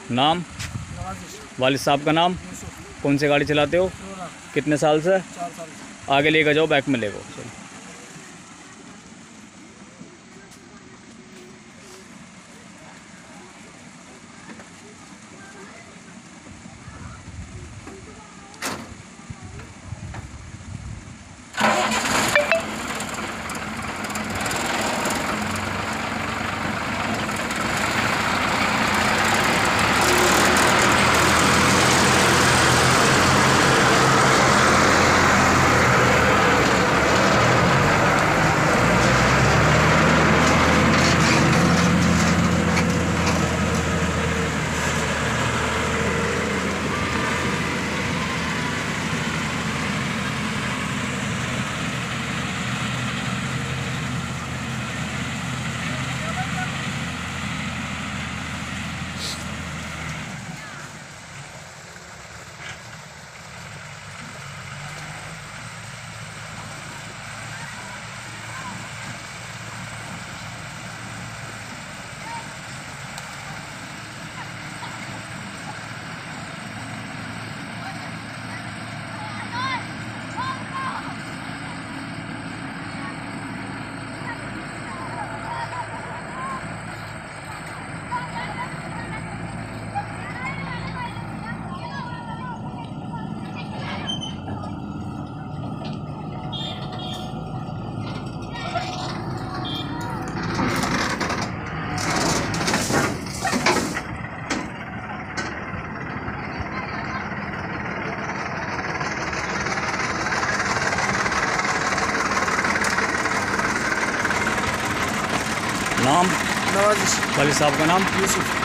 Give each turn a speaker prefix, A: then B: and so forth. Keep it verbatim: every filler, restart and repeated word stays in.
A: नाम?
B: नवाजिश।
A: वालिद साहब का नाम?
B: यूसुफ।
A: कौन सी गाड़ी चलाते हो?
B: रोला।
A: कितने साल से?
B: चार साल से।
A: आगे लेकर जाओ, बैक में लेको चलो। नाम?
B: नवाजिश।
A: वालिद साहब का नाम?
B: यूसुफ।